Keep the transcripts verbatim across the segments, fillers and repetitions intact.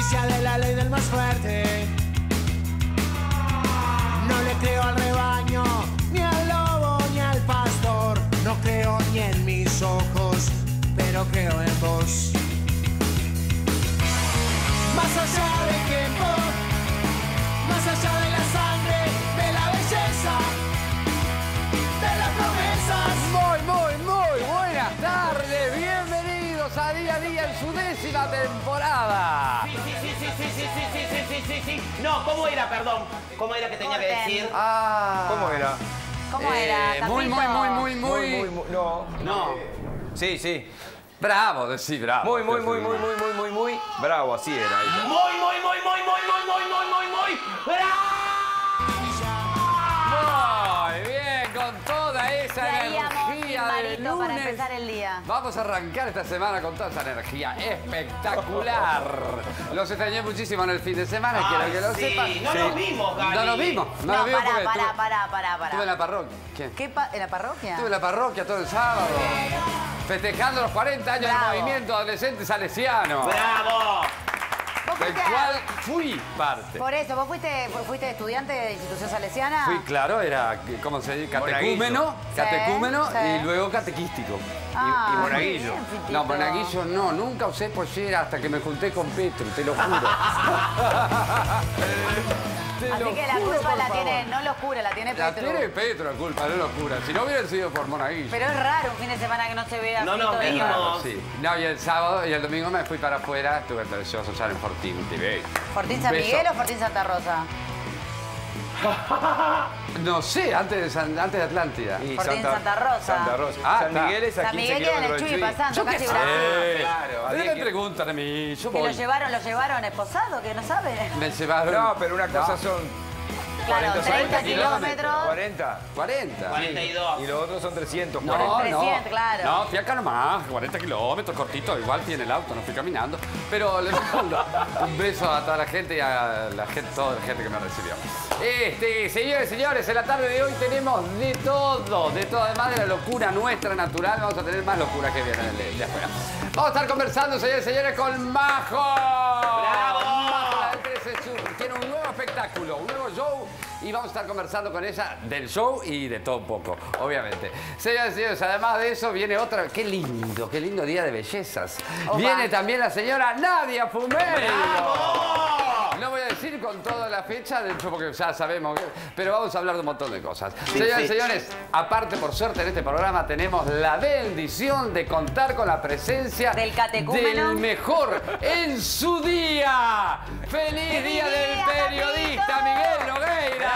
justicia de la ley del más fuerte. No le creo al rebaño, ni al lobo, ni al pastor. No creo ni en mis ojos, pero creo en vos. Más allá del tiempo, más allá de la sangre, de la belleza, de las promesas. Muy, muy, muy buenas tardes. Bienvenidos a Día a Día en su décima temporada. Sí, sí, sí, sí, sí, sí, sí, sí, sí, sí, sí. No, ¿cómo era, perdón? ¿Cómo era que tenía que decir? Ah. ¿Cómo era? ¿Cómo era? Eh, muy, muy, muy, muy, muy, Muy, muy, no. No. Sí, sí. Bravo, sí, bravo. Muy, muy, muy, muy, muy, muy, muy, muy. Bravo, así era. Muy, muy, muy, muy, muy, muy, muy, muy, muy, muy. Muy bien, con toda esa energía del Marito, para lunes. empezar el día. Vamos a arrancar esta semana con toda esa energía espectacular. Los extrañé muchísimo en el fin de semana, Ay, quiero que lo sí, sepan. no nos vimos, Gali. No nos vimos, no, No, nos vimos pará, porque pará, estuve, pará, pará, pará. estuve en la parroquia. ¿Qué? ¿Qué pa- ¿En la parroquia? Estuve en la parroquia todo el sábado, festejando los cuarenta años Bravo. del movimiento adolescente salesiano, ¡Bravo! ¿Vos del fuiste a- cual fui parte. Por eso, ¿vos fuiste, fuiste estudiante de institución salesiana? Fui, claro, era, ¿cómo se dice? Catecúmeno, Monaguillo. catecúmeno Sí, y sí. luego catequístico. Ah, y muy monaguillo. bien, Fitito. No, monaguillo no, nunca usé pollera hasta que me junté con Petro, te lo juro. Te Así lo que la juro, culpa por la favor. tiene, no locura, la tiene La Petro. tiene Petro la culpa, no locura. Si no hubiera sido por monaguillo. Pero es raro un fin de semana que no se vea. No Fito nos de- vimos. Claro, sí. No, y el sábado y el domingo me fui para afuera, estuve en televisión social en Fortín T V. ¿Fortín San Beso. Miguel o Fortín Santa Rosa? No sé, antes de, San- antes de Atlántida. Y Fortín Santa Rosa. Santa Rosa. Ah, San está. Miguel es a San quince Miguel queda en el kilómetros Chuy del Chuy. pasando, casi sé. Brasil. claro, a ¿Por qué diez me preguntan a mí? Yo Que lo voy. llevaron, lo llevaron esposado, que no sabe. Me llevaron. No, pero una cosa No, son Claro, cuarenta, treinta kilómetros. kilómetros. cuarenta. cuarenta. cuarenta y dos. Y los otros son trescientos. No, cuarenta. trescientos, no. claro. No, fui acá nomás, cuarenta kilómetros, cortito, igual tiene el auto, no fui caminando. Pero le mando un beso a toda la gente y a la gente, toda la gente que me recibió. Este, señores, señores, en la tarde de hoy tenemos de todo, de todo, además de la locura nuestra natural, vamos a tener más locura que viene de, de afuera. Vamos a estar conversando, señores, señores, con Majo. ¡Bravo! Majo, la del trece Sur, tiene un nuevo espectáculo, un nuevo show. Y vamos a estar conversando con ella del show y de todo un poco, obviamente. Señores y señores, además de eso viene otra... ¡Qué lindo! ¡Qué lindo día de bellezas! Opa. Viene también la señora Nadia Fumero. ¡Bravo! No voy a decir con toda la fecha, de hecho, porque ya sabemos, que- pero vamos a hablar de un montón de cosas. Sí, Señores y sí. señores, aparte, por suerte, en este programa tenemos la bendición de contar con la presencia Del catecúmeno. del mejor en su día. ¡Feliz, ¡Feliz día del día, periodista Capito! Miguel Nogueira!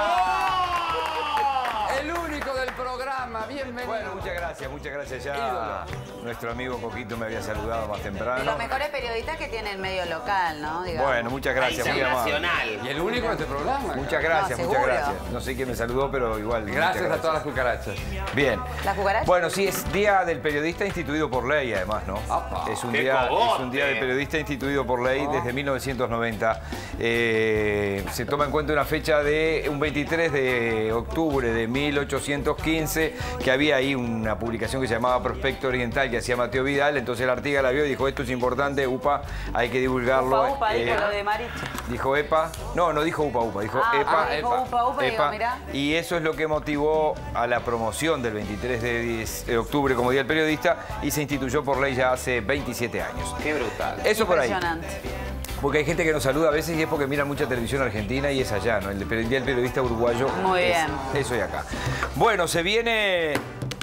¡Bravo! El único del programa, bienvenido. Bueno, muchas gracias, muchas gracias. Ya Ídolo. nuestro amigo Coquito me había saludado más De temprano. los mejores periodistas que tiene el medio local, ¿no? Digamos. Bueno, muchas gracias, muy amable. Internacional. Y el único de este programa. Muchas gracias, No, muchas seguro. gracias. No sé quién me saludó, pero igual. muchas Gracias a todas las cucarachas. Bien. ¿Las cucarachas? Bueno, sí, es Día del Periodista instituido por ley, además, ¿no? Apa. Es un, ¡Qué día, cogote! es un Día del Periodista instituido por ley Ah. desde mil novecientos noventa. Eh, se toma en cuenta una fecha de un veintitrés de octubre de mil ochocientos quince, que había ahí una publicación que se llamaba Prospecto Oriental, que hacía Mateo Vidal. Entonces la Artiga la vio y dijo, esto es importante, UPA, hay que divulgarlo. Upa, upa, Eh, dijo lo de Maricho. Dijo EPA, no, no dijo UPA UPA, dijo Ah, EPA, ah, dijo EPA, upa, upa, y digo, mirá. y eso es lo que motivó a la promoción del veintitrés de octubre como Día del Periodista y se instituyó por ley ya hace veintisiete años. ¡Qué brutal! Eso por ahí. Impresionante. Porque hay gente que nos saluda a veces y es porque miran mucha televisión argentina y es allá, ¿no? El de- el Día del Periodista uruguayo. Muy es- bien. Eso y acá. Bueno, se viene...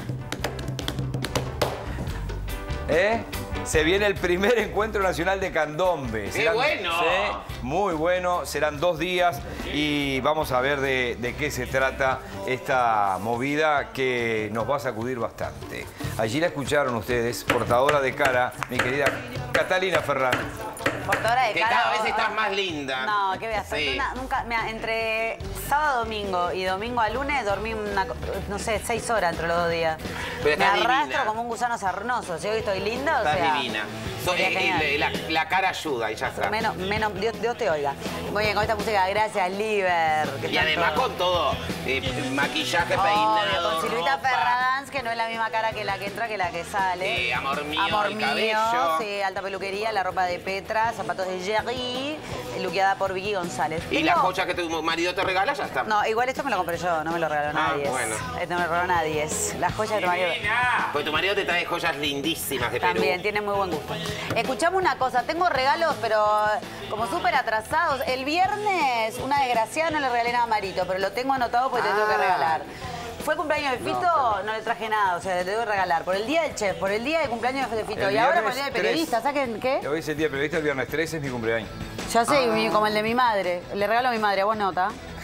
¿Eh? Se viene el primer encuentro nacional de candombe. ¡Qué bueno! Sí, muy bueno. Serán dos días y vamos a ver de, de qué se trata esta movida que nos va a sacudir bastante. Allí la escucharon ustedes, portadora de cara, mi querida Catalina Ferrán. Portadora de Que cara. cada vez o- estás más linda. No, ¿qué voy a hacer? Sí. Una- nunca, mira, entre sábado a domingo y domingo a lunes dormí, una, co- no sé, seis horas entre los dos días. Pero Me estás arrastro divina. como un gusano sarnoso. Si hoy estoy linda, o Estás sea... divina. So- sería eh, genial. eh, la, la cara ayuda y ya está. Menos, menos, Dios, Dios te oiga. Muy bien, con esta música, gracias, Liber. que Y tanto- además con todo, eh, maquillaje, Obvio, peinado, con Silvita ropa. Ferragán Dance, que no es la misma cara que la que entra que la que sale. Sí, amor mío, Amor el mío, cabello. sí, alta peluquería, la ropa de Petra, zapatos de Jerry, luqueada por Vicky González. Y Tengo- la joya que tu marido te regala ya está. No, igual esto me lo compré yo, no me lo regaló Ah, nadie. bueno. Esto no me lo regaló nadie. Es la joya de tu marido. Pues tu marido te trae joyas lindísimas de Perú. También, tiene muy buen gusto. Escuchame una cosa, tengo regalos, pero como súper atrasados. El viernes, una desgraciada, no le regalé nada a Marito, pero lo tengo anotado porque te tengo que regalar. Fue cumpleaños de Fito, no, le traje nada, o sea, le tengo que regalar. Por el día del chef, por el día de cumpleaños de Fito El y ahora viernes por el día del tres. periodista, ¿saben qué? Hoy es el día del periodista, el viernes trece es mi cumpleaños. Ya sé, mi- como el de mi madre. Le regalo a mi madre, ¿a vos nota?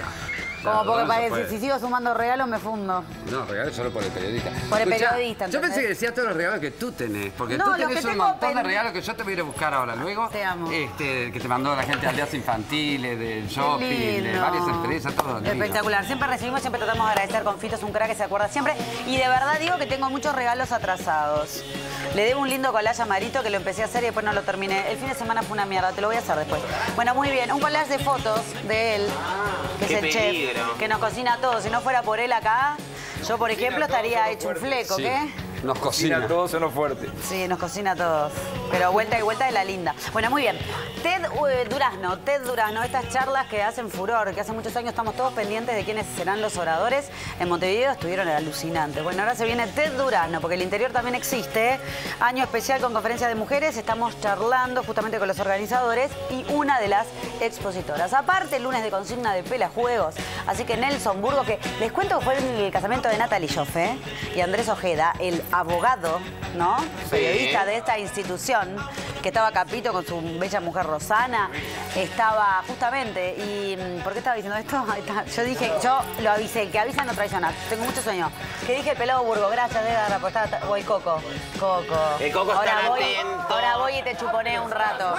Como Claro, porque no se parece, puede. si sigo sumando regalos me fundo. No, regalo solo por el periodista. Por el Escuchá, periodista, Yo pensé ¿entendés? que decías todos los regalos que tú tenés, porque No, tú los tenés que un tengo montón de pen- regalos que yo te voy a ir a buscar ahora luego. Te amo. Este, que te mandó la gente al días infantiles, del shopping, de lindo. varias empresas, todo. divino. Espectacular. Siempre recibimos, siempre tratamos de agradecer con Fito, es un crack que se acuerda siempre. Y de verdad digo que tengo muchos regalos atrasados. Le debo un lindo collage a Marito que lo empecé a hacer y después no lo terminé. El fin de semana fue una mierda, te lo voy a hacer después. Bueno, muy bien. Un collage de fotos de él, que qué es el peligro. chef, que nos cocina todo. Si no fuera por él acá, yo por ejemplo estaría hecho un fleco, Sí. ¿qué? Nos Cocina cocina. todo, sonó fuerte. Sí, nos cocina a todos. Pero vuelta y vuelta de la linda. Bueno, muy bien. Ted eh, Durazno, Ted Durazno, estas charlas que hacen furor, que hace muchos años estamos todos pendientes de quiénes serán los oradores. En Montevideo estuvieron alucinantes. Bueno, ahora se viene Ted Durazno, porque el interior también existe. Año especial con conferencia de mujeres. Estamos charlando justamente con los organizadores y una de las expositoras. Aparte, el lunes de consigna de Pelajuegos. Así que Nelson Burgo, que les cuento que fue en el casamiento de Natalie Joffe y Andrés Ojeda, el abogado, ¿no? Periodista de esta institución, que estaba Capito con su bella mujer Rosana, estaba justamente, y ¿por qué estaba diciendo esto? Ahí está. Yo dije, yo lo avisé, que avisa no traiciona, tengo mucho sueño. Que dije el pelado Burgo, gracias de dar por estar, voy Coco, Coco. El Coco ahora está voy, atento. ahora voy y te chuponé un rato.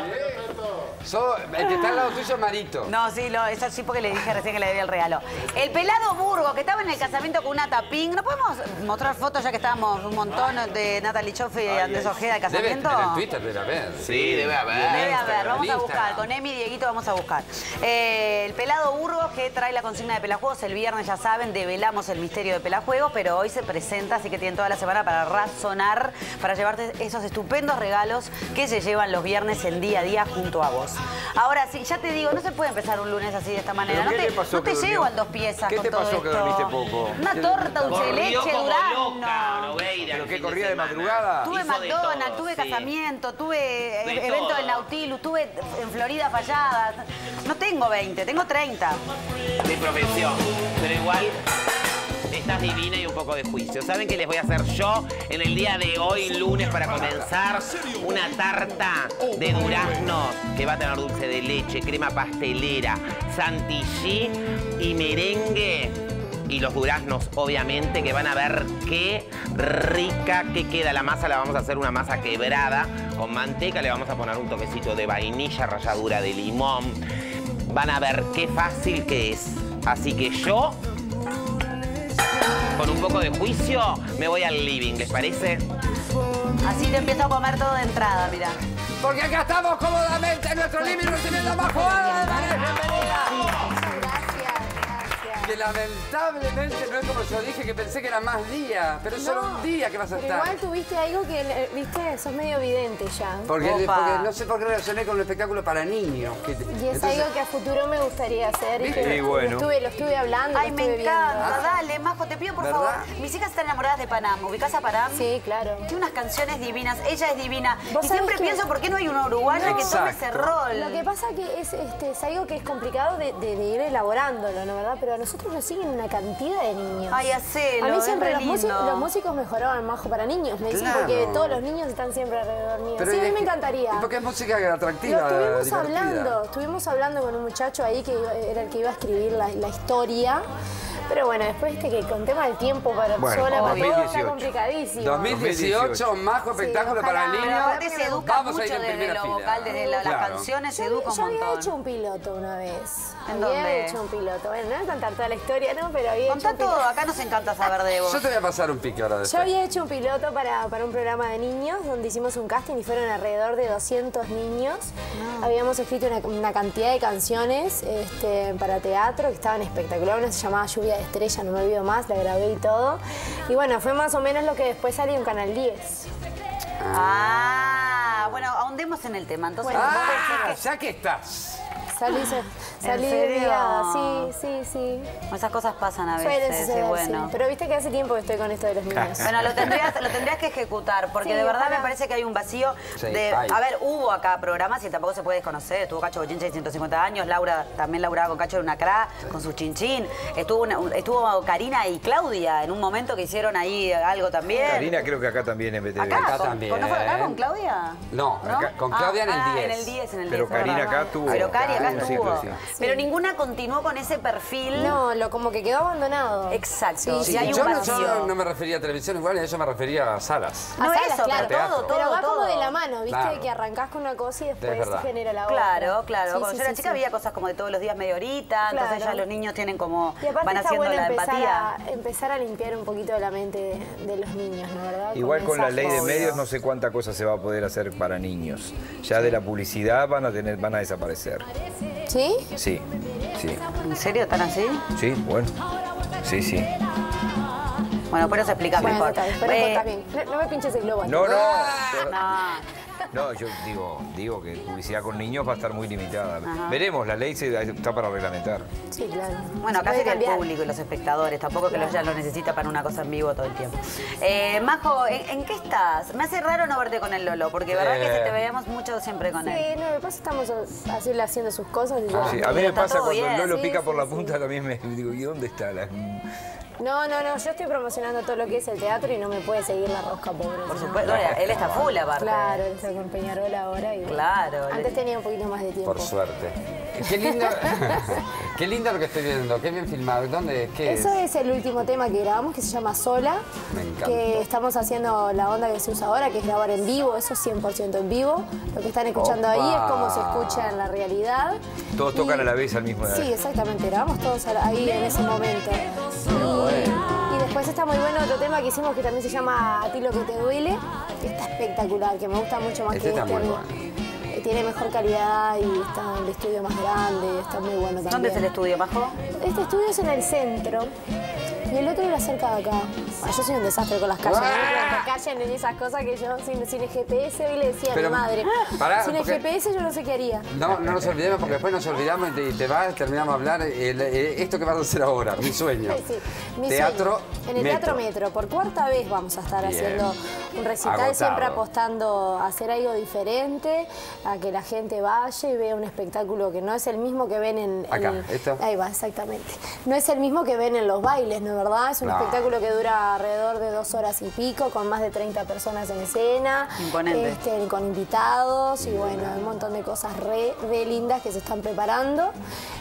So, el que está al lado tuyo es Marito. No, sí, lo, eso sí porque le dije recién que le debía el regalo. El pelado Burgo, que estaba en el casamiento con una tapín. ¿No podemos mostrar fotos ya que estábamos un montón de Natalie Joffe y Andrés Ojeda del Debe, casamiento? en el Twitter debe haber. Sí, debe haber. Debe haber, vamos en a buscar. Instagram. Con Emi y Dieguito vamos a buscar. Eh, el pelado Burgos que trae la consigna de Pelajuegos. El viernes, ya saben, develamos el misterio de Pelajuegos, pero hoy se presenta, así que tienen toda la semana para razonar, para llevarte esos estupendos regalos que se llevan los viernes en día a día junto a vos. Ahora sí, ya te digo, no se puede empezar un lunes así de esta manera. ¿Pero No qué te, te pasó no te que durmió? llego al dos piezas ¿Qué con te todo pasó que esto. dormiste poco? Una torta, dulce de Corrió leche, como durazno. loca, Nogueira, el ¿Pero qué fin de corría de semana. madrugada? Tuve Hizo de McDonald's, todo, tuve sí. casamiento, tuve De eh, evento todo. del Nautilus, tuve en Florida falladas. No tengo veinte, tengo treinta. De profesión. Pero igual estás divina y un poco de juicio. ¿Saben qué les voy a hacer yo en el día de hoy, lunes, para comenzar? Una tarta de duraznos que va a tener dulce de leche, crema pastelera, chantilly y merengue. Y los duraznos, obviamente, que van a ver qué rica que queda. La masa la vamos a hacer una masa quebrada con manteca. Le vamos a poner un toquecito de vainilla, ralladura de limón. Van a ver qué fácil que es. Así que yo, con un poco de juicio, me voy al living. ¿Les parece? Así te empiezo a comer todo de entrada, mira. Porque acá estamos cómodamente en nuestro living recibiendo a Majo Álvarez. ¡Bienvenida! Que lamentablemente no es como yo dije, que pensé que era más días, pero es solo un día que vas a Pero estar. igual tuviste algo que, eh, viste, sos medio evidente ya. Porque, Opa. porque no sé por qué relacioné con un espectáculo para niños. Que te- Y es entonces- algo que a futuro me gustaría hacer. Y que Sí, lo, bueno. lo estuve, lo estuve hablando, Ay, lo me estuve encanta. viendo. Dale, Majo, te pido por ¿Verdad? favor. Mis hijas están enamoradas de Panam. ¿Ubicás a Panam? Sí, claro. Tiene unas canciones divinas. Ella es divina. ¿Vos Y sabés siempre que- pienso, ¿por qué no hay una uruguaya que tome ese Exacto. rol? Lo que pasa que es, este, es algo que es complicado de, de- de ir elaborándolo, ¿no verdad? Pero a nosotros nos siguen una cantidad de niños. Ay, hacelo, A mí es siempre re los, músicos, lindo. los músicos mejoraban Majo para niños, me dicen, Claro. porque todos los niños están siempre alrededor mío. Pero Sí, a es mí me que- encantaría. Y porque es música atractiva. Lo estuvimos divertida. hablando, estuvimos hablando con un muchacho ahí que iba- era el que iba a escribir la, la historia. Pero bueno, después viste que con tema del tiempo para Bueno, sola, para dos mil todo está dieciocho. complicadísimo. dos mil dieciocho, Majo espectáculo Sí, para ojalá. Pero niños. aparte se educa Vamos a mucho ir en desde primera lo fila. vocal, desde la- las Claro. canciones, se Yo, educa un yo había montón. hecho un piloto una vez. ¿En había dónde? hecho un piloto. Bueno, no voy a contar toda la historia, ¿no? Pero había Contá hecho un piloto. todo, acá nos encanta saber de vos. Yo te voy a pasar un pique ahora Yo después. había hecho un piloto para, para un programa de niños donde hicimos un casting y fueron alrededor de doscientos niños. Habíamos escrito una, una cantidad de canciones este, para teatro que estaban espectaculares. Una se llamaba Lluvia de Estrella, no me olvido más, la grabé y todo. Y bueno, fue más o menos lo que después salió en Canal diez. Ah, bueno, ahondemos en el tema. Entonces, Bueno, vos Ah, decís ya que estás. Salí, salí serio? desviada, sí, sí, sí. que esas cosas pasan a Suele veces, suceder, y bueno. sí. Pero viste que hace tiempo que estoy con esto de los niños. Bueno, lo tendrías, lo tendrías que ejecutar, porque Sí, de verdad ojalá. me parece que hay un vacío Sí, de... hay. A ver, hubo acá programas y tampoco se puede desconocer. Estuvo Cacho Bochinche de ciento cincuenta años, Laura también laburaba con Cacho de una cra, con sus chinchín. Estuvo, una- estuvo Karina y Claudia en un momento que hicieron ahí algo también. Karina creo que acá también en B T V. Acá, Acá con- también. con- ¿no fue acá con Claudia? No, acá- con Claudia en el ah, diez. en el diez, en el Pero diez, es Karina verdad. acá tuvo- Pero Cari acá tuvo un estuvo. ciclo, sí. Pero ninguna continuó con ese perfil. No, lo como que quedó abandonado. Exacto. Sí, Sí, sí, hay yo, un no, vacío. yo no me refería a televisión igual, yo me refería a salas. No A salas, eso, claro. pero todo, todo, Pero va todo. como de la mano, ¿viste? Claro. Que arrancás con una cosa y Es después verdad. se genera la otra. Claro, claro. Sí, Cuando sí, yo era sí, chica sí. había cosas como de todos los días media horita, entonces Claro. ya los niños tienen como, Y aparte van está haciendo bueno la empezar empatía. a, empezar a limpiar un poquito de la mente de, de los niños, ¿no? ¿Verdad? Igual con la ley de mensajes. medios no sé cuánta cosa se va a poder hacer para niños. Ya de la publicidad van a tener, van a desaparecer. ¿Sí? Sí, sí, ¿En serio están así? sí, bueno. Sí, sí. Bueno, pero se explica Bueno, mejor. está bien, pero Eh, está bien. No, no me pinches el globo. No, no. no. No, yo digo, digo que publicidad con niños va a estar muy limitada. Veremos, la ley se, está para reglamentar. Sí, claro. Bueno, Se acá puede sería el cambiar. público y los espectadores, tampoco que los ya lo necesita para una cosa en vivo todo el tiempo. Eh, Majo, ¿en, en qué estás? Me hace raro no verte con el Lolo, porque verdad que Eh. te veíamos mucho siempre con él. Sí, no, me pasa estamos así haciendo sus cosas y yo... Sí, a mí pero me está pasa todo cuando bien, Lolo sí, pica sí, por la sí. punta también me digo, ¿y dónde está la...? No, no, no, yo estoy promocionando todo lo que es el teatro y no me puede seguir la rosca, pobre. Por supuesto, él está full aparte. Claro, él está con Peñarol ahora y bueno. Claro. Antes tenía un poquito más de tiempo. Por suerte. Qué lindo, qué lindo lo que estoy viendo, qué bien filmado. ¿Dónde? ¿Qué Eso es? es el último tema que grabamos, que se llama Sola. Me encanta. Que estamos haciendo la onda que se usa ahora, que es grabar en vivo, eso es cien por ciento en vivo. Lo que están escuchando Opa. ahí es como se escucha en la realidad. Todos Y- tocan a la vez al mismo Sí, exactamente, grabamos todos a la- ahí en ese momento. Y, y después está muy bueno otro tema que hicimos que también se llama A ti lo que te duele, que está espectacular, que me gusta mucho más Este que está este. muy a mí. bueno. Eh, Tiene mejor calidad y está en el estudio más grande, está muy bueno también. ¿Dónde es el estudio, Majo? Este estudio es en el centro y el otro era cerca de acá. Ah, yo soy un desastre con las calles. No me preguntes calles ni esas cosas que yo sin, sin el G P S hoy le decía Pero, a mi madre. pará, sin el porque- G P S yo no sé qué haría. No, no nos olvidemos porque después nos olvidamos y te, y te vas, terminamos de hablar. el- eh, esto que vas a hacer ahora, mi sueño. Sí, mi Teatro sueño. En el Metro. Teatro Metro. Por cuarta vez vamos a estar Bien. haciendo un recital, Agotado. siempre apostando a hacer algo diferente, a que la gente vaya y vea un espectáculo que no es el mismo que ven en... Acá, en- ¿esto? Ahí va, exactamente. No es el mismo que ven en los bailes, ¿no es verdad? Es un No. espectáculo que dura alrededor de dos horas y pico, con más de treinta personas en escena. Imponente. Este, con invitados y bueno, un montón de cosas re, re lindas que se están preparando.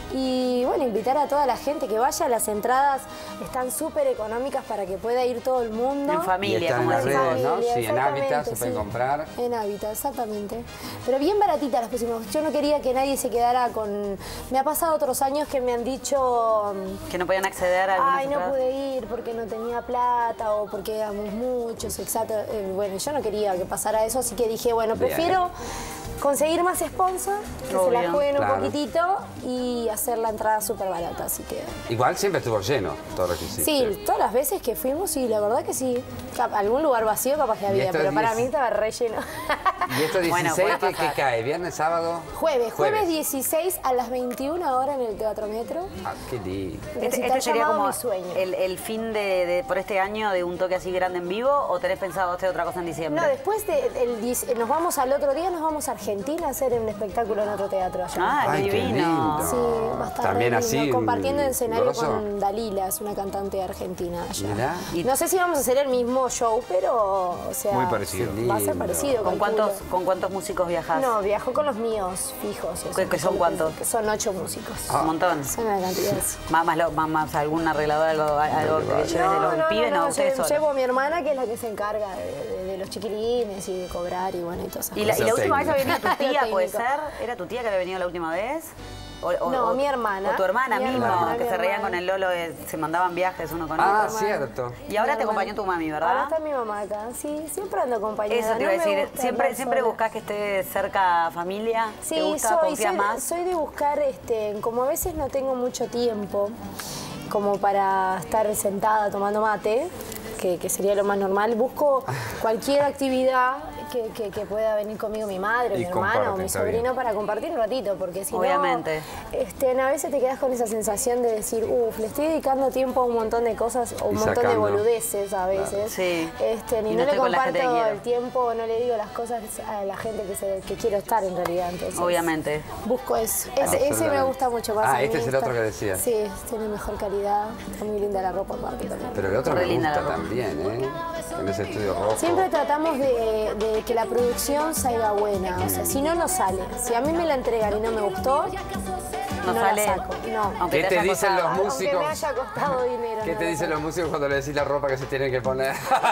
Y bueno, invitar a toda la gente que vaya. Las entradas están súper económicas para que pueda ir todo el mundo. En Y familia, están en como las decís vos. redes, ¿no? Familia, Sí, en Hábitat exactamente, se pueden sí. comprar. En Hábitat, exactamente. Pero bien baratitas las pusimos. Yo no quería que nadie se quedara con... Me ha pasado otros años que me han dicho... Que no podían acceder a algunas Ay, no entradas. pude ir porque no tenía plata o porque éramos muchos, exacto. Eh, bueno, yo no quería que pasara eso, así que dije, bueno, Bien. prefiero conseguir más sponsor, que se Obvio, la jueguen claro. un poquitito y hacer la entrada súper barata, así que... Igual siempre estuvo lleno todo lo que hiciste. Sí, todas las veces que fuimos, sí, la verdad que sí. Cap- Algún lugar vacío capaz que había, esto pero es para diez. mí estaba relleno. ¿Y esto Bueno, dieciséis puede qué, qué pasar. cae? ¿Viernes, sábado? Jueves, jueves dieciséis a las veintiuna horas en el Teatro Metro. Ah, qué lindo. El Este, recital este sería llamado como Mi Sueño. el, el fin de, de- por este año de un toque así grande en vivo, o tenés pensado hacer otra cosa en diciembre? No, después de, el diez nos vamos al otro día, nos vamos a Argentina a hacer un espectáculo en otro teatro allá. Ah, Ay, qué qué divino. lindo. Sí, va a estar También re lindo, así, compartiendo el escenario grosso. con Dalila, es una cantante argentina allá. Mirá. Y- No sé si vamos a hacer el mismo show, pero o sea, Muy parecido. va a ser Lindo. parecido. ¿Con calculo. cuántos, ¿Con cuántos músicos viajás? No, viajo con los míos fijos. esos ¿Que- que son son- cuántos? que son ocho músicos. Un montón. Son una cantidad. Más, más, lo- más, más algún arreglador, algo, algo que lleves de los pibes, no, ustedes lle- solos. llevo a mi hermana, que es la que se encarga de, de- de los chiquilines y de cobrar y bueno, y todas esas ¿Y la, y la Lo última vez técnico. había venido tu tía, Lo puede técnico. ser? ¿Era tu tía que había venido la última vez? O, o- No, o- mi hermana. O tu hermana Mi mismo, hermana, que mi se reían hermana. con el Lolo, eh, se mandaban viajes uno con Ah, otro. cierto. Y ahora Mi te hermana. acompañó tu mami, ¿verdad? Ahora está mi mamá acá, sí, siempre ando acompañada. Eso te no iba a me decir, gusta siempre, andar siempre sola. buscas que esté cerca familia, Sí, ¿te gusta, soy, confías soy, más? soy de buscar, este, como a veces no tengo mucho tiempo como para estar sentada tomando mate, que, que sería lo más normal. Busco cualquier actividad que, que, que pueda venir conmigo mi madre, Y mi hermano o comparten, mi está sobrino bien. para compartir un ratito, porque si Obviamente. no, este, a veces te quedas con esa sensación de decir, uff, le estoy dedicando tiempo a un montón de cosas o un Y montón de sacando. boludeces a veces. Sí. Este, ni Y no, no le estoy con la gente que comparto quiero. el tiempo, no le digo las cosas a la gente que, se, que quiero estar en realidad. Entonces, Obviamente. busco eso. Ese, ese me Absolutamente. gusta mucho más. Ah, a mí este es el está- otro que decía. Sí, tiene mejor calidad, está muy linda la ropa aparte también. Pero el otro Re me linda gusta la ropa. también, ¿eh? En ese estudio rojo. Siempre tratamos de, de que la producción salga buena, o sea, si no, no sale. Si a mí me la entregan y no me gustó, No, no, sale. la saco. No. Aunque ¿Qué te haya dicen costado. los músicos? Aunque me haya costado dinero. ¿Qué no te la dicen saco. los músicos cuando le decís la ropa que se tienen que poner?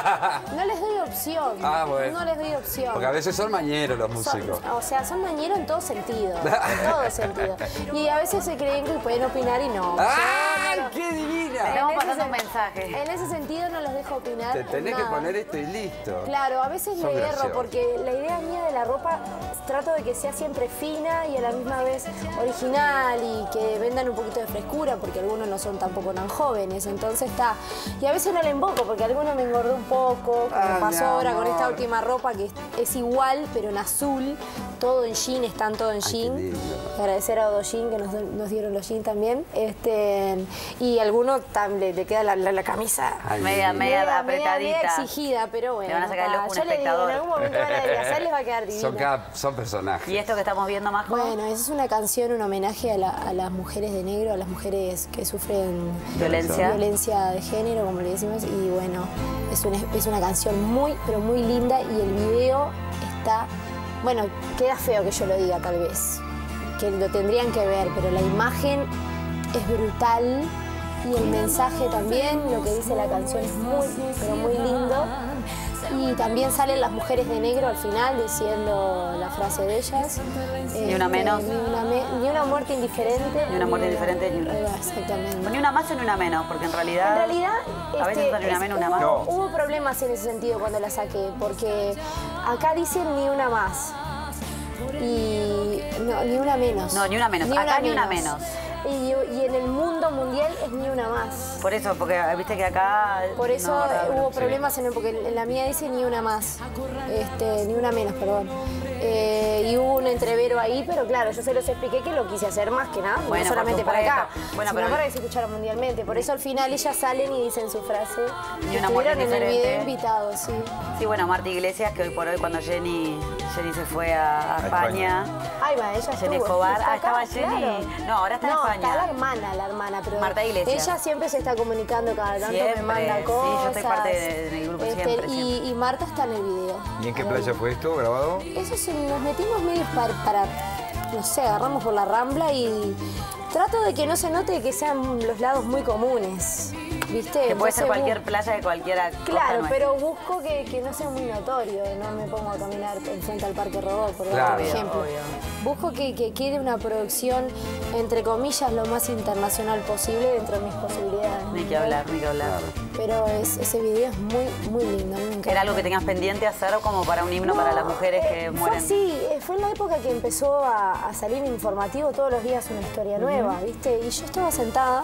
No les doy opción. Ah, bueno. No les doy opción. Porque a veces son mañeros los Son- músicos. o sea, son mañeros en todo sentido. En todo sentido. Y a veces se creen que pueden opinar y no. ¡Ay, Yo no- qué divina! Estamos En ese pasando un sen- mensaje. En ese sentido no los dejo opinar. Te en tenés que nada. poner esto y listo. Claro, a veces Son le erro graciosos. porque la idea mía de la ropa trato de que sea siempre fina y a la misma vez original y que vendan un poquito de frescura porque algunos no son tampoco tan jóvenes, entonces está. Y a veces no le invoco porque alguno me engordó un poco, como Ah, pasó mi ahora con esta amor. última ropa que es, es igual pero en azul, todo en jean, están todo en qué jean. lindo. Agradecer a Odo Jean que nos, nos dieron los jeans también. Este, y a alguno tam- le, le queda la, la- la camisa Ay, Media, mi media media, apretadita. media exigida, pero bueno. Le van a sacar el está. ojo a un Yo le digo, espectador. en algún momento van a adelgazar, les va a quedar divino. Son, cada, son personajes. ¿Y esto que estamos viendo, Majo? Bueno, esa es una canción, un homenaje a, la- a las mujeres de negro, a las mujeres que sufren Violencia. violencia de género, como le decimos. Y bueno, es una, es una canción muy, pero muy linda y el video está... Bueno, queda feo que yo lo diga tal vez, que lo tendrían que ver, pero la imagen es brutal y el mensaje también, lo que dice la canción es muy, pero muy lindo. Y también salen las mujeres de negro al final diciendo la frase de ellas. Ni una menos. Ni una, me- ni una muerte indiferente. Ni una muerte indiferente, ni una- Eh, Exactamente. Ni una más o ni una menos, porque en realidad... En realidad, A veces este, son ni una es- menos, una hubo, más. No. hubo problemas en ese sentido cuando la saqué, porque acá dicen ni una más. Y no, ni una menos. No, ni una menos. Acá ni una menos. Y, y en el mundo mundial es ni una más. Por eso, porque viste que acá... Por eso no, eh, raro. hubo problemas en el, porque en la mía dice ni una más, este, ni una menos, perdón. Eh, y hubo un entrevero ahí, pero claro, yo se los expliqué que lo quise hacer más que nada, Bueno, no solamente por para acá, supuesto. Bueno, sino pero- para que se escuchara mundialmente. Por eso al final ellas salen y dicen su frase. Ni una muerte Estuvieron en el indiferente. video invitados, sí. Sí, bueno, Marta Iglesias, que hoy por hoy cuando Jenny, Jenny se fue a, a A España, Ahí va, ella Jenny estuvo. Escobar. Está Ah, estaba acá, Jenny. claro. No, ahora está en no, España. está la hermana, la hermana, pero Marta Iglesias. ella siempre se está comunicando cada tanto, Siempre, me manda sí, cosas. yo soy parte de- del grupo Este, siempre, y, siempre. y Marta está en el video. ¿Y en qué Ahí. playa fue esto grabado? Eso sí, nos metimos medios para, para, no sé, agarramos por la rambla y trato de que no se note que sean los lados muy comunes, ¿viste? que puede ser Entonces, cualquier bu- playa de cualquiera costa Claro, nuestra. pero busco que, que no sea muy notorio, no me pongo a caminar enfrente al Parque Rodó, por Claro. dar un ejemplo. Obvio. Busco que, que quede una producción, entre comillas, lo más internacional posible dentro de mis posibilidades. Ni que hablar, ni que hablar. Pero es- ese video es muy, muy lindo, a mí me encanta. ¿Era algo que tenías pendiente hacer como para un himno para las mujeres que eh, mueren? Fue así, eh, fue en la época que empezó a, a salir informativo todos los días una historia nueva, ¿viste? Y yo estaba sentada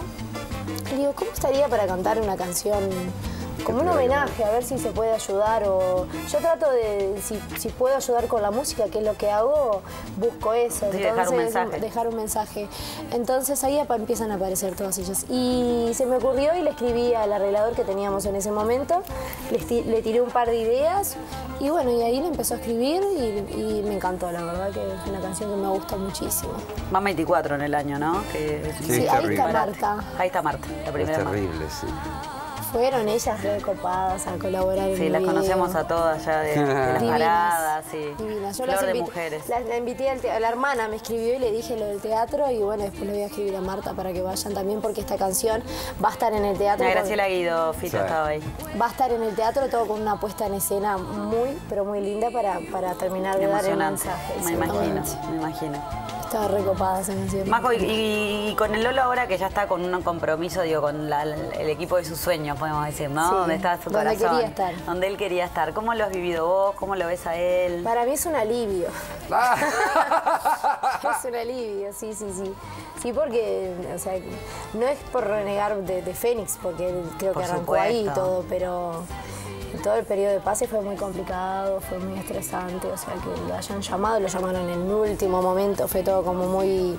y digo, ¿cómo estaría para cantar una canción como un homenaje, a ver si se puede ayudar? O yo trato de, si, si puedo ayudar con la música, que es lo que hago, busco eso. Sí, dejar un mensaje. Dejar un mensaje. Entonces ahí apa- empiezan a aparecer todas ellas. Y se me ocurrió y le escribí al arreglador que teníamos en ese momento, le, esti- le tiré un par de ideas y bueno, y ahí le empezó a escribir y, y me encantó, la verdad que es una canción que me gusta muchísimo. Van veinticuatro en el año, ¿no? Que es- Sí, Sí, es ahí terrible. está Marta. Ahí está Marta, la Es primera Marta. terrible, sí. Fueron ellas recopadas a colaborar en Sí, el las video. conocemos a todas ya de, de las Divinas, paradas, sí. divinas. Yo Flor las de invité, mujeres. las- la invité al teatro. La hermana me escribió y le dije lo del teatro y bueno, después le voy a escribir a Marta para que vayan también porque esta canción va a estar en el teatro. La con- Graciela Guido, Fito Sí. estaba ahí. Va a estar en el teatro todo con una puesta en escena muy, pero muy linda para, para terminar de dar el Emocionante, mensaje. me imagino, exactamente. me imagino. Estaba recopada esa canción. Majo, y, y- y con el Lolo ahora que ya está con un compromiso, digo, con la- el equipo de sus sueños, podemos decir, ¿no? Sí, Donde está su donde corazón. quería estar. Donde él quería estar. ¿Cómo lo has vivido vos? ¿Cómo lo ves a él? Para mí es un alivio. Es un alivio, sí, sí, sí. Sí, porque, o sea, no es por renegar de, de Fénix, porque creo Por que arrancó supuesto. ahí todo, pero todo el periodo de pase fue muy complicado, fue muy estresante, o sea, que lo hayan llamado, lo llamaron en el último momento, fue todo como muy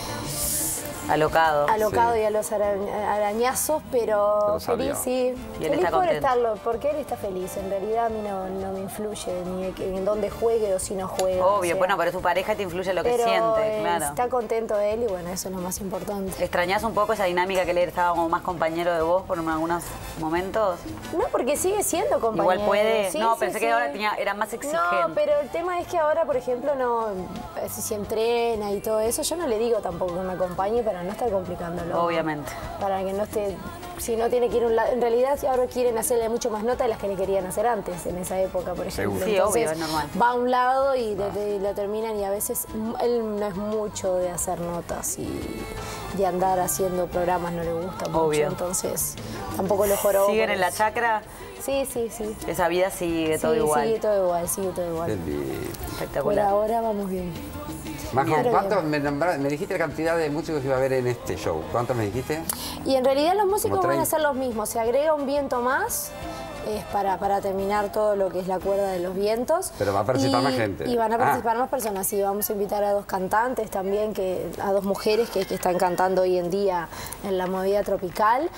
Alocado. alocado Sí. y a los ara- arañazos, pero, Pero salió. feliz, sí. Y él Feliz está por contento. estarlo, porque él está feliz. En realidad a mí no, no me influye ni en dónde juegue o si no juegue. o Obvio, sea. bueno, pero tu pareja te influye en lo que Pero, siente, eh, claro. está contento él y bueno, eso es lo más importante. ¿Extrañás un poco esa dinámica que él estaba como más compañero de vos por algunos momentos? No, porque sigue siendo compañero. Igual puede. Sí, No, sí, pensé sí. que ahora tenía, era más exigente. No, pero el tema es que ahora, por ejemplo, no, si, si entrena y todo eso, yo no le digo tampoco que me acompañe para no estar complicándolo. Obviamente. Para que no esté, si no tiene que ir a un lado. En realidad ahora quieren hacerle mucho más nota de las que le querían hacer antes, en esa época, por ejemplo. Seguro. Sí, Entonces, obvio, es normal. va a un lado y de- de- lo terminan y a veces mm, él no es mucho de hacer notas y de andar haciendo programas, no le gusta mucho. Obvio. Entonces tampoco lo joró. ¿Siguen por en la eso. chacra? Sí, sí, sí. Esa vida sigue todo Sí, igual. sigue todo igual, sigue todo igual. Qué lindo. Por Espectacular. ahora vamos bien. Majo, Pero ¿cuántos bien. me, nombra- me dijiste la cantidad de músicos que iba a haber en este show? ¿Cuántos me dijiste? Y en realidad los músicos Como van a treinta. ser los mismos. Se agrega un viento más. Es para, para terminar todo lo que es la cuerda de los vientos. Pero va a participar Y- más gente. Y van a Ah. participar más personas, sí. Vamos a invitar a dos cantantes también, que, a dos mujeres que, que están cantando hoy en día en la movida tropical.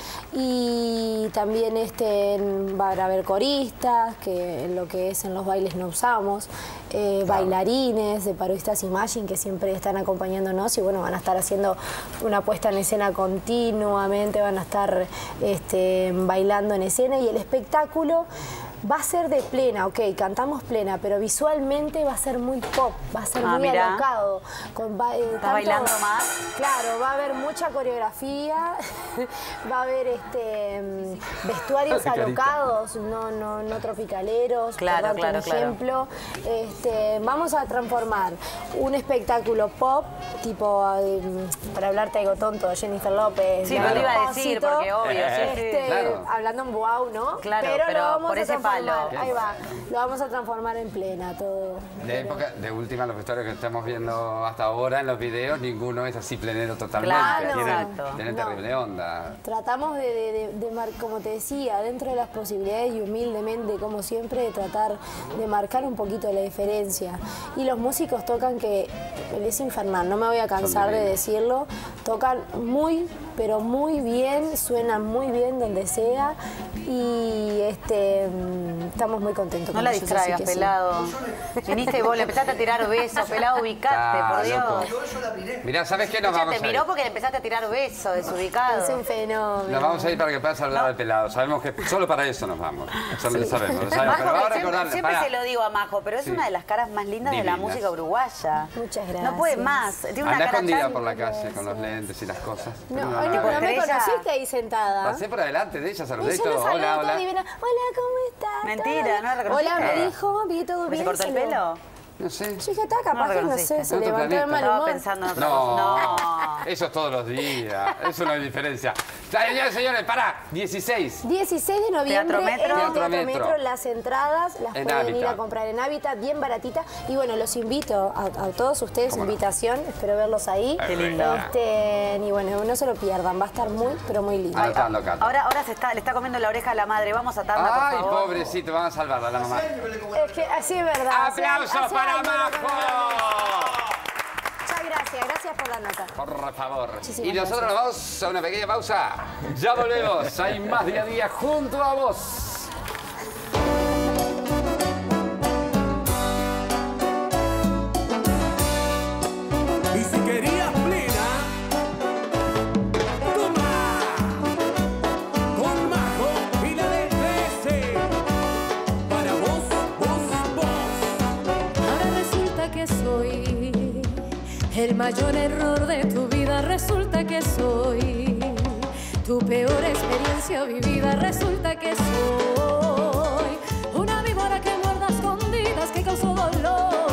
Y también este, van a haber coristas, que en lo que es en los bailes no usamos. eh, bailarines de Parodistas Imagine, que siempre están acompañándonos y bueno, van a estar haciendo una puesta en escena continuamente, van a estar este, bailando en escena y el espectáculo va a ser de plena, ok, cantamos plena, pero visualmente va a ser muy pop, va a ser Ah, muy mirá. alocado. Con, va- eh, tanto- bailando más? Claro, va a haber mucha coreografía, va a haber este, mm, vestuarios Carita. alocados, no, no, no tropicaleros, Claro, por darte claro, un claro. ejemplo. Este, vamos a transformar un espectáculo pop, tipo, eh, para hablarte algo tonto, Jennifer López. Sí, Gabriel no lo iba a decir, Pósito, porque obvio, sí, sí. este, Claro. hablando en wow, ¿no? Claro, pero, pero lo vamos por a ese transformar, palo. ahí va, lo vamos a transformar en plena todo. De época, de última, los vestuarios que estamos viendo hasta ahora en los videos, ninguno es así plenero totalmente. Claro, tienen exacto. tienen No. terrible onda. Tratamos de, de- de- de mar- como te decía, dentro de las posibilidades y humildemente, como siempre, de tratar de marcar un poquito la diferencia. Y los músicos tocan que es infernal, no me voy a cansar de divinos. decirlo, tocan muy, pero muy bien, suenan muy bien donde sea y este, mm, estamos muy contentos No con la ellos, así distraigas, que sí. pelado. Viniste y vos le empezaste a tirar besos, pelado, ubicate, Ah, por Dios. loco. Mirá, ¿sabes qué? Nos Ella vamos te a ir. miró porque le empezaste a tirar besos, desubicado. Es un fenómeno. Nos vamos a ir para que puedas hablar al pelado. Sabemos que solo para eso nos vamos. Eso lo sabemos, lo sabemos. Majo, Pero ahora siempre, recordarle, siempre pará. se lo digo a Majo, pero es Sí. una de las caras más lindas de la Divinas. música uruguaya. Muchas No gracias. puede más. Tiene una Anda cara escondida tan... por la calle con los lentes y las cosas. No, Pero ay, no, no, pero me Estrella. conociste ahí sentada. Pasé por adelante de ella, Y saludé y yo le todo. saludo Hola, toda hola. divina. Hola, ¿cómo estás? Mentira, ¿Todo bien? no la reconociste. Hola, me dijo, vi todo ¿Me bien. se cortó el se lo- pelo? No sé. Yo dije, está, No capaz la que no reconociste. sé, se Otro levantó de planeta. mal Estaba humor. pensando en otra cosa. No, No. eso es todos los días. Eso no hay diferencia. Señores, señores, pará. dieciséis. dieciséis de noviembre Teatro Metro. en el Teatro Teatro Metro. Metro. Las entradas las En pueden ir Hábitat. a comprar en Hábitat, bien baratita. Y bueno, los invito a, a todos ustedes, ¿Cómo no? invitación, espero verlos ahí. Qué lindo. Este, y bueno, no se lo pierdan, va a estar muy, pero muy lindo. Anotando, Cata. Ahora, ahora se está, le está comiendo la oreja a la madre. Vamos a atarla, por Ay, favor. pobrecito, vamos a salvarla, la mamá. Es que así es verdad. hace- ¡Aplausos hace para años que no- Majo! Muchas gracias, gracias por la nota. Por favor. Muchísimas Y nosotros nos vamos a una pequeña pausa. Ya volvemos. Hay más día a día junto a vos. Y si querías plena, toma con Majo y la de trece. Para vos, vos, vos. Ahora resulta que soy el mayor error de tu vida. Resulta que soy tu peor experiencia vivida. Resulta que soy una víbora que muerde a escondidas, que causó dolor.